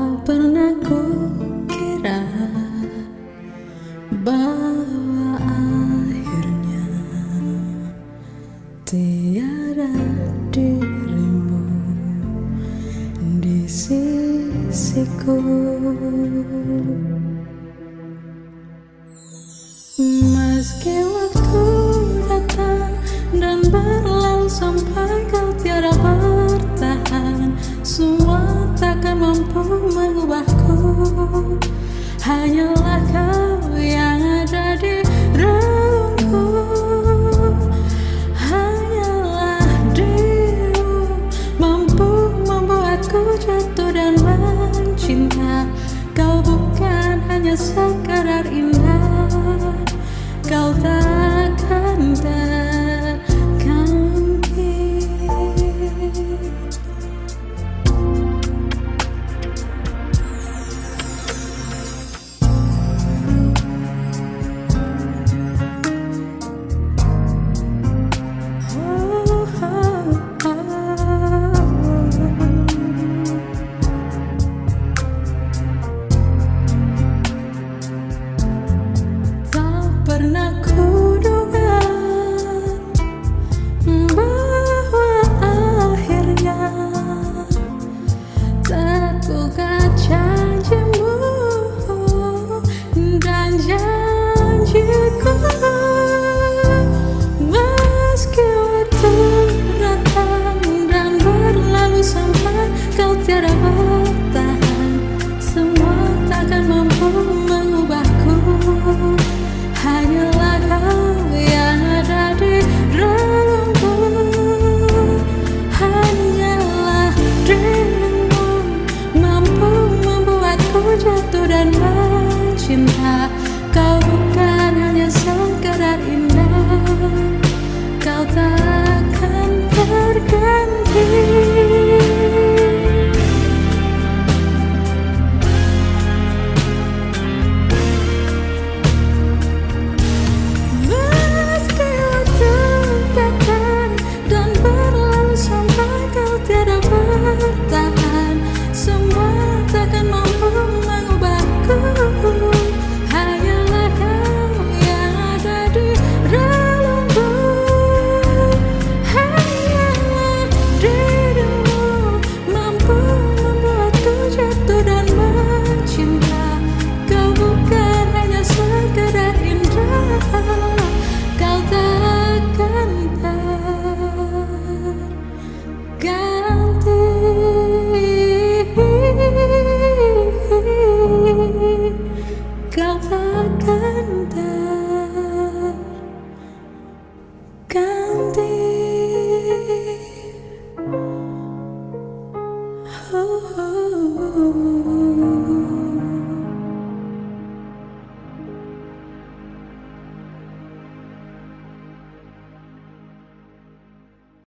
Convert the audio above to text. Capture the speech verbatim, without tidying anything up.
Tak pernah kukira bahwa akhirnya tiada dirimu di sisiku. Meski waktu datang dan berlalu sampai kau tiada bertahan, semua takkan mampu mengubahku. Hanyalah kau yang ada di relungku. Hanyalah dirimu mampu membuatku jatuh dan mencinta. Kau bukan hanya sekadar indah, kau takkan terganti. Pernah kuduga bahwa akhirnya tergugat janjimu dan janjiku. Meski waktu datang dan berlalu sampai kau tiada bertahan, semua takkan mampu mengubahku. Hanyalah kau yang ada di relungku. Hanyalah dirimu mampu membuatku jatuh dan